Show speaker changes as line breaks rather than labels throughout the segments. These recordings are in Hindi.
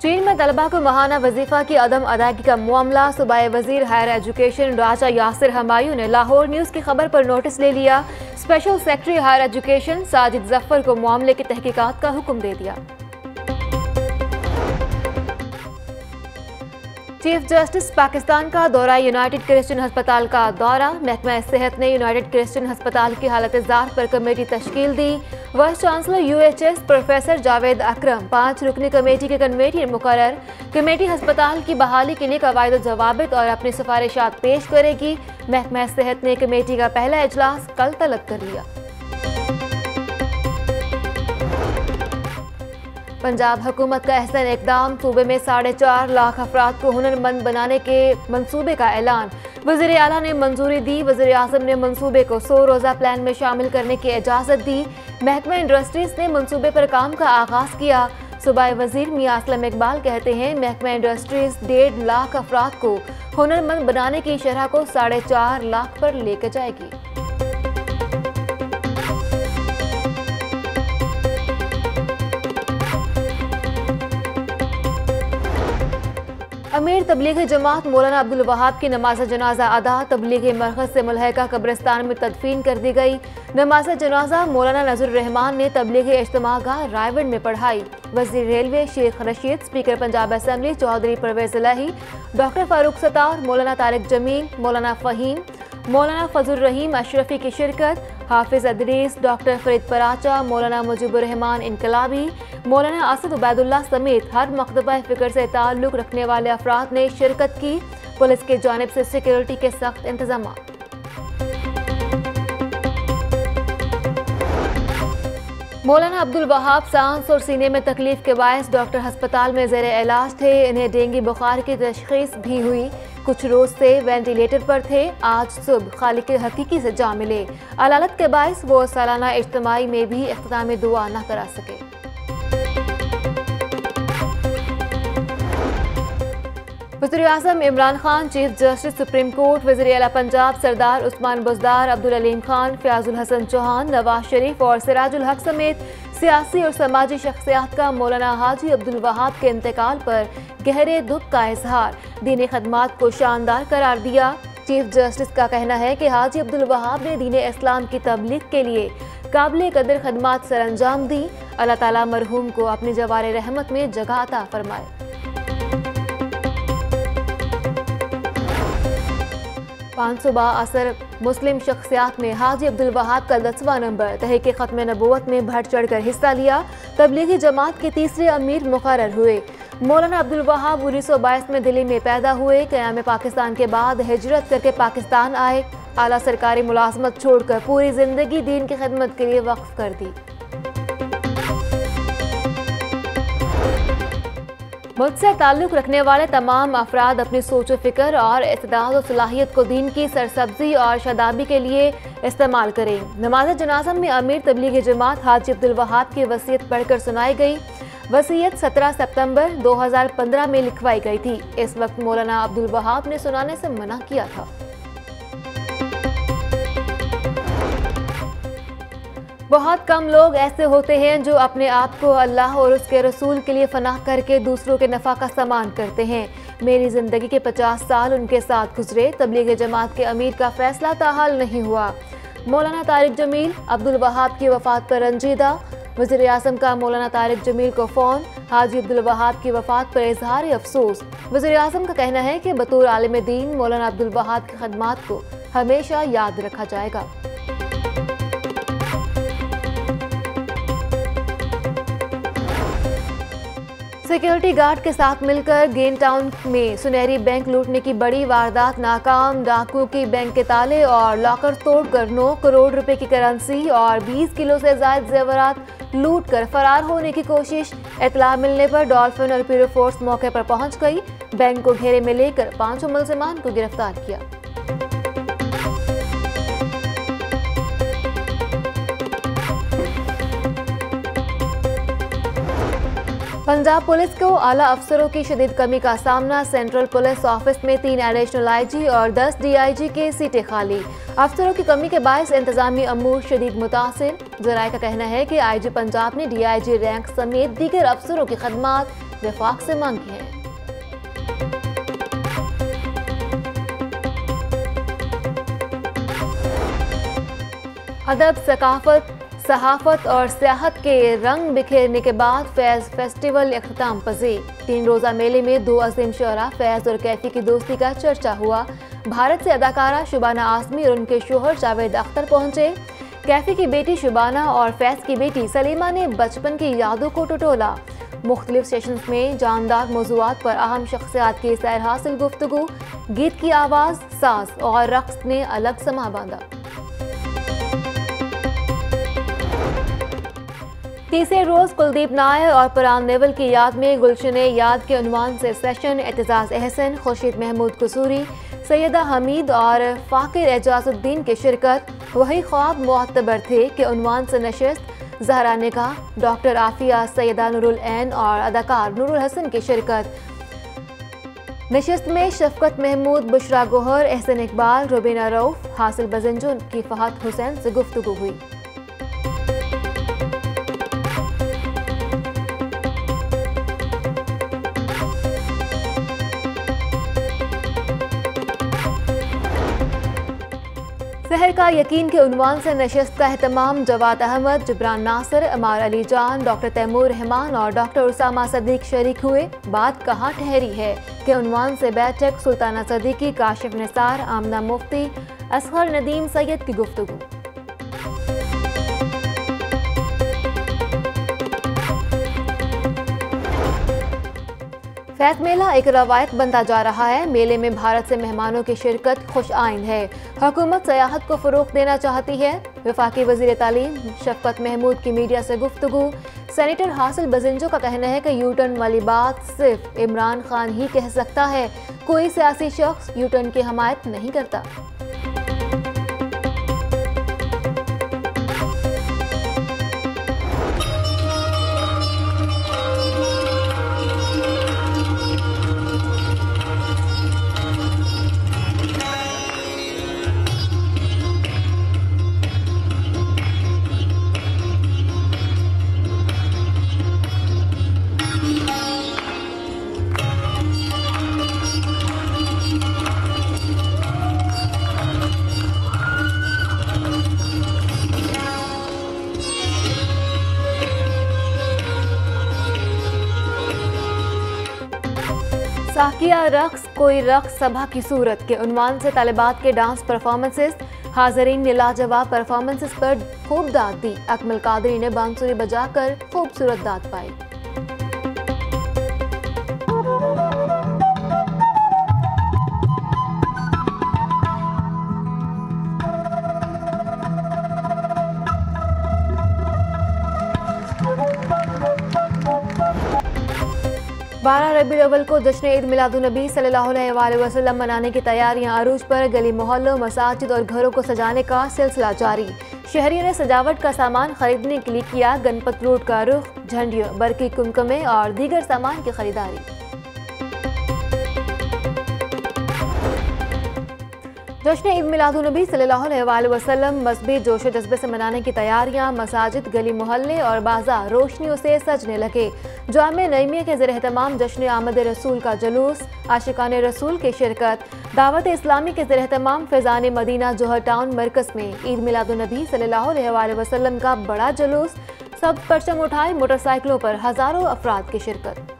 चीन में तलबा को माहाना वजीफा की अदम अदायगी का मामला। सूबाई वजीर हायर एजुकेशन राजा यासिर हमायूं ने लाहौर न्यूज़ की खबर पर नोटिस ले लिया। Special secretary higher education Sajid Zafar को मामले की तहकीकात का हुक्म दे दिया। चीफ जस्टिस पाकिस्तान का दौरा। यूनाइटेड क्रिश्चियन हस्पताल का दौरा। महकमा सेहत ने यूनाइटेड क्रिश्चियन हस्पताल की हालत ज़ार पर कमेटी तश्कील दी। Vice chancellor UHS professor Javed Akram 5 रुकनी कमेटी के कन्वेनियर मुकर्रर। कमेटी हस्पताल की बहाली के लिए कवायद जवाबित और अपनी सिफारिशात पेश करेगी। महकमा सेहत ने कमेटी का पहला इजलास कल तलब कर लिया। पंजाब हुकूमत का अहसन इकदाम। सूबे में 4.5 लाख अफराद को हुनरमंद बनाने के मंसूबे का ऐलान। वज़ीर आला ने मंजूरी दी। वज़ीर आज़म ने मंसूबे को 100 रोज़ा प्लान में शामिल करने की इजाज़त दी। महकमा इंडस्ट्रीज ने मंसूबे पर काम का आगाज़ किया। सूबाई वज़ीर मियां असलम इकबाल कहते हैं महकमा इंडस्ट्रीज 1.5 लाख अफराद को हुनरमंद बनाने की शरह को 4.5 लाख पर लेकर जाएगी। अमीर तबलीगी जमात मौलाना अब्दुल वहाब की नमाज जनाजा अदा। तबलीगी मरकज़ से मुल्हका कब्रिस्तान में तदफीन कर दी गई। नमाज जनाजा मौलाना नज़रुर रहमान ने तबलीगी इज्तिमागाह रायवंड में पढ़ाई। वज़ीर railway Sheikh Rashid, speaker Punjab assembly Chaudhry Parvez Elahi, doctor Farooq Sattar, मौलाना तारिक जमील, मौलाना फ़हीम, मौलाना फजल रहीम अशरफी की शिरकत। हाफिज अदरीस, डॉक्टर फरीद पराचा, मौलाना मुजीबुर रहमान इनकलाबी, मौलाना असद उबैदुल्लाह समेत हर मकतबा फ़िक्र से ताल्लुक़ रखने वाले अफराद ने शिरकत की। पुलिस की जानिब से सिक्योरिटी के सख्त इंतजाम। मौलाना अब्दुल वहाब सांस और सीने में तकलीफ के बायस डॉक्टर हस्पताल में ज़ेर इलाज थे। इन्हें डेंगू बुखार की तशख़ीस भी हुई। कुछ रोज से वेंटिलेटर पर थे। आज सुबह खालिक हकीकी से जा मिले। अलालत के बायस वो सालाना इज्तिमाई में भी इख्तितामी दुआ न करा सके। वज़ीर आज़म Imran Khan, chief justice supreme court, वज़ीर आला पंजाब सरदार उस्मान बुज़दार, अब्दुल अलीम खान, फ़याज़ुल हसन चौहान, नवाज शरीफ और सिराजुल हक समेत सियासी और समाजी शख्सियात का मौलाना हाजी अब्दुल वहाब के इंतकाल पर गहरे दुख का इजहार। दीनी खदमात को शानदार करार दिया। चीफ जस्टिस का कहना है कि हाजी अब्दुल वहाब ने दीन इस्लाम की तबलीग के लिए काबिल कदर खदमात सरअंजाम दी। अल्लाह ताला मरहूम को अपनी जवार रहमत में जगह अता फरमाए। पांचसुबा असर मुस्लिम शख्सियात में हाजी अब्दुल वहाब का 10वां नंबर। तहरीक ख़त्म नबूवत में बढ़ चढ़ कर हिस्सा लिया। तबलीगी जमात के तीसरे अमीर मुकर्रर हुए। मौलाना अब्दुल वहाब 1922 में दिल्ली में पैदा हुए। क़याम पाकिस्तान के बाद हिजरत करके पाकिस्तान आए। आला सरकारी मुलाजमत छोड़कर पूरी जिंदगी दीन की खिदमत के लिए वक्फ कर दी। मुझसे ताल्लुक़ रखने वाले तमाम अफराद अपनी सोच व फ़िक्र और इस्तेदाद और सलाहियत को दीन की सरसब्जी और शदाबी के लिए इस्तेमाल करें। नमाज जनाजा में अमीर तबलीगी जमात हाजी अब्दुल वहाब की वसीयत पढ़कर सुनाई गई। वसीयत 17 सितंबर 2015 में लिखवाई गई थी। इस वक्त मौलाना अब्दुल वहाब ने सुनाने से मना किया था। बहुत कम लोग ऐसे होते हैं जो अपने आप को अल्लाह और उसके रसूल के लिए फनाह करके दूसरों के नफ़ा का सामान करते हैं। मेरी ज़िंदगी के 50 साल उनके साथ गुजरे। तबलीगी जमात के अमीर का फैसला ताहाल नहीं हुआ। मौलाना तारिक जमील अब्दुल वहाब की वफ़ात पर रंजीदा। वज़ीर आज़म का मौलाना तारिक जमील को फ़ोन। हाजी अब्दुल वहाब की वफ़ात पर इजहार अफसोस। वज़ीर आज़म का कहना है कि बतौर आलिम दीन मौलाना अब्दुल वहाब की खदमात को हमेशा याद रखा जाएगा। सिक्योरिटी गार्ड के साथ मिलकर गेन टाउन में सुनहरी बैंक लूटने की बड़ी वारदात नाकाम। डाकुओं की बैंक के ताले और लॉकर तोड़कर 9 करोड़ रुपए की करेंसी और 20 किलो से ज्यादा जेवरात लूट कर फरार होने की कोशिश। इतला मिलने पर डॉल्फिन और पीरो फोर्स मौके पर पहुंच गई। बैंक को घेरे में लेकर 5 मुलजिमान को गिरफ्तार किया। पंजाब पुलिस को आला अफसरों की शदीद कमी का सामना। सेंट्रल पुलिस ऑफिस में 3 एडिशनल IG और 10 DIG के सीटें खाली। अफसरों की कमी के बायस इंतजामी अमूर शदीद मुतासिर। जराये का कहना है कि IG पंजाब ने DIG रैंक समेत दीगर अफसरों की खदमात वफाक से मांग की है। अदब, सकाफत, सहाफत और सियाहत के रंग बिखेरने के बाद फैज़ फेस्टिवल इख्तिताम पजीर। 3 रोज़ा मेले में 2 अजीम शुअरा फैज़ और कैफी की दोस्ती का चर्चा हुआ। भारत से अदाकारा शुबाना आज़मी और उनके शोहर जावेद अख्तर पहुंचे। कैफी की बेटी शुबाना और फैज़ की बेटी सलीमा ने बचपन की यादों को टटोला। मुख्तलिफ सेशंस में जानदार मौज़ूआत पर अहम शख्सियात की सैर हासिल गुफ्तगू, गीत की आवाज़, साज और रक्स ने अलग समा बांधा। तीसरे रोज कुलदीप नायर और परान नेवल की याद में गुलशने याद के उन्वान से सेशन एतजाज अहसन, खुर्शीद महमूद कसूरी, सैयदा हमीद और फाकिर एजाजुद्दीन की शिरकत। वही ख्वाब मुअत्तबर थे कि उन्वान से नशिस्त ज़हरा निगाह, डॉक्टर आफिया, सैयदा नूरुल ऐन और अदाकार नूरुल हसन की शिरकत। नशिस्त में शफकत महमूद, बुशरा गोहर, एहसन इकबाल, रुबीना रऊफ, हासिल बजंजुन की फहद हुसैन से गुफ्तगू हुई। सहर का यकीन के उन्वान से नशिस्त का एहतमाम जवाद अहमद, जिब्रान नासिर, अमार अली जान, डॉक्टर तैमूर रहमान और डॉक्टर उसामा सदीक शरीक हुए। बात कहाँ ठहरी है के उन्वान से बैठक सुल्ताना सदीकी, काशिफ निसार, आमना मुफ्ती, असगर नदीम सैयद की गुफ्तगू। फैज़ मेला एक रवायत बनता जा रहा है। मेले में भारत से मेहमानों की शिरकत खुश आइंद है। हुकूमत सयाहत को फ़रोग़ देना चाहती है। वफाकी वज़ीर तालीम शफकत महमूद की मीडिया से गुफ्तगू। सेनेटर हासिल बजंजो का कहना है कि यू टर्न वाली बात सिर्फ इमरान खान ही कह सकता है, कोई सियासी शख्स यू टर्न की हमायत नहीं करता। साकिया रक्स कोई रक्स सभा की सूरत के उन्वान से तालिबात के डांस परफॉर्मेंसेस। हाज़रीन ने लाजवाब परफॉर्मेंसेस पर खूब दाद दी। अकमल कादरी ने बांसुरी बजाकर खूबसूरत दाद पाई। बारह रबीउल अव्वल को जश्न ईद मिलादुन्नबी सल्लल्लाहु अलैहि वसल्लम मनाने की तैयारियां अरूज पर। गली मोहल्लों, मसाजिद और घरों को सजाने का सिलसिला जारी। शहरियों ने सजावट का सामान खरीदने के लिए किया गणपत रोड का रुख। झंडियों, बरकी कुमकुमे और दीगर सामान की खरीदारी। जश्न ईद मिलादुन्नबी सल्लल्लाहु अलैहि वसल्लम मज़हबी जोश व जज्बे से मनाने की तैयारियां। मसाजिद, गली मोहल्ले और बाजार रोशनियों से सजने लगे। जामे नईमिया के ज़ेर एहतमाम जश्न आमद रसूल का जुलूस। आशिकान रसूल की शिरकत। दावत इस्लामी के ज़ेर एहतमाम फैज़ान मदीना जोहर टाउन मरकज़ में ईद मिलादुन्नबी सल्लल्लाहु अलैहि वसल्लम का बड़ा जुलूस। सब परचम उठाए, मोटरसाइकिलों पर हज़ारों अफराद की शिरकत।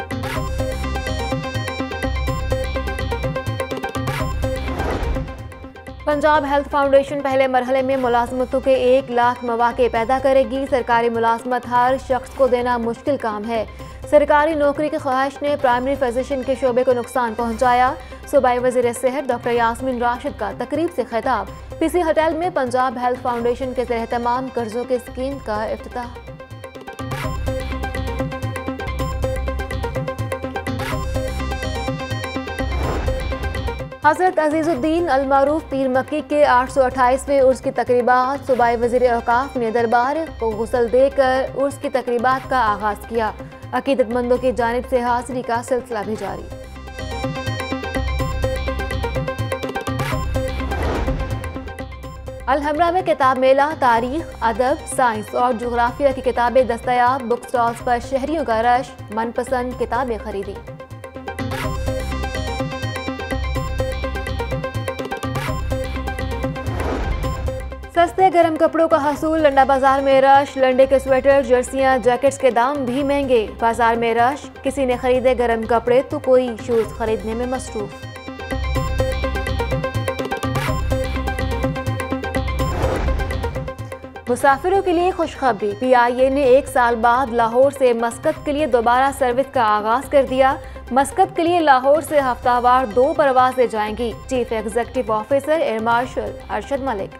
पंजाब हेल्थ फाउंडेशन पहले मरहले में मुलाजमतों के 1 लाख मौके पैदा करेगी। सरकारी मुलाजमत हर शख्स को देना मुश्किल काम है। सरकारी नौकरी की ख्वाहिश ने प्राइमरी फिजिशियन के शोबे को नुकसान पहुंचाया। सूबाई वज़ीर सेहत डॉक्टर यास्मीन राशिद का तकरीब से खिताब। पीसी होटल में पंजाब हेल्थ फाउंडेशन के एहतमाम कर्जों की स्कीम का इफ्तिताह। हज़रत अजीज़ुद्दीन अल-मारूफ पीर मक्की के 828वें उर्स की तकरीबात। सूबाई वज़ीर औकाफ ने दरबार को गुस्ल देकर उर्स की तकरीबात का आगाज़ किया। अकीदतमंदों की जानिब से हाज़िरी का सिलसिला भी जारी। अलहमरा में किताब मेला, तारीख, अदब, साइंस और जोग्राफिया की किताबें दस्तयाब। बुक स्टॉल्स पर शहरियों का रश, मनपसंद किताबें खरीदी। सस्ते गर्म कपड़ों का हसूल, लंडा बाजार में रश। लंडे के स्वेटर, जर्सियां, जैकेट्स के दाम भी महंगे। बाजार में रश, किसी ने खरीदे गर्म कपड़े तो कोई शूज खरीदने में मसरूफ। मुसाफिरों के लिए खुशखबरी, PIA ने 1 साल बाद लाहौर से मस्कत के लिए दोबारा सर्विस का आगाज कर दिया। मस्कत के लिए लाहौर से हफ्तावार 2 परवाजें जाएंगी। Chief executive officer air marshal Arshad Malik.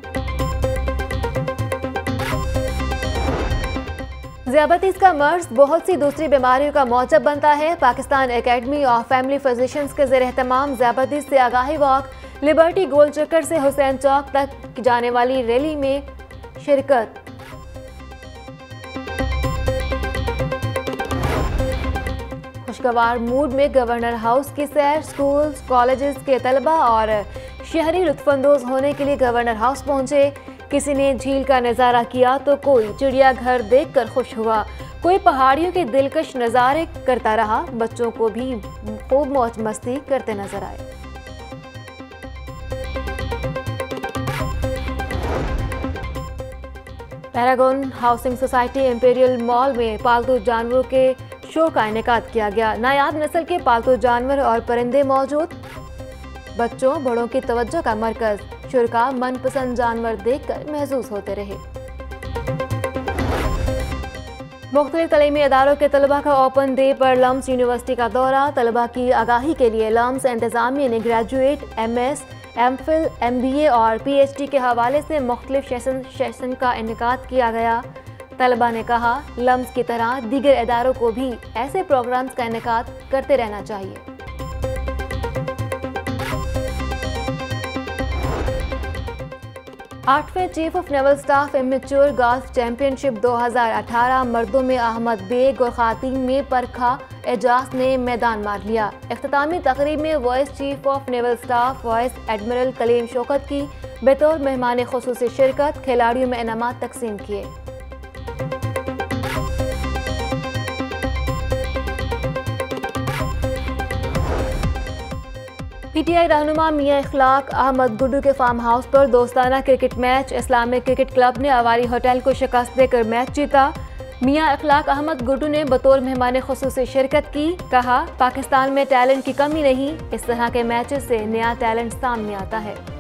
ज़ियाबतीस का मर्ज बहुत सी दूसरी बीमारियों का मौजब बनता है। Pakistan academy of family physicians के ज़ेर एहतमाम ज़ियाबतीस से आगाही वॉक, लिबर्टी गोल चक्कर से हुसैन चौक तक जाने वाली रैली में शिरकत। खुशगवार मूड में गवर्नर हाउस की सैर, स्कूल्स कॉलेजेस के तलबा और शहरी लुत्फानंदोज होने के लिए गवर्नर हाउस पहुंचे। किसी ने झील का नज़ारा किया तो कोई चिड़ियाघर देखकर खुश हुआ। कोई पहाड़ियों के दिलकश नज़ारे करता रहा। बच्चों को भी खूब मौज मस्ती करते नजर आए। Paragon housing society imperial mall में पालतू जानवरों के शो का इनेकाद किया गया। नायाब नस्ल के पालतू जानवर और परिंदे मौजूद। बच्चों बड़ों की तवज्जो का मरकज। शुरका मनपसंद जानवर देखकर महसूस होते रहे। मुख्तलिफ तलीमी इदारों के तलबा का ओपन डे पर लम्स यूनिवर्सिटी का दौरा। तलबा की आगाही के लिए लम्स इंतजामिया ने ग्रेजुएट, MS, MPhil, MBA और PhD के हवाले से मुख्तलिफ सेशन का इनेकाद किया गया। तलबा ने कहा, लम्स की तरह दीगर इदारों को भी ऐसे प्रोग्राम्स का इनेकाद करते रहना चाहिए। 8वें chief of naval staff amateur golf championship 2018 मर्दों में अहमद बेग और खातीन में परखा एजाज ने मैदान मार लिया। इख्तितामी तकरीब में vice chief of naval staff vice admiral Kaleem Shaukat की बतौर मेहमान खुसूसी शिरकत। खिलाड़ियों में इनामात तकसीम किए। PTI रहनुमा मियां इखलाक अहमद गुड्डू के फार्म हाउस पर दोस्ताना cricket match. Islamic cricket club ने अवारी होटल को शिकस्त देकर मैच जीता। मियां इखलाक अहमद गुड्डू ने बतौर मेहमान खुसूसी शिरकत की। कहा, पाकिस्तान में टैलेंट की कमी नहीं, इस तरह के मैचेस से नया टैलेंट सामने आता है।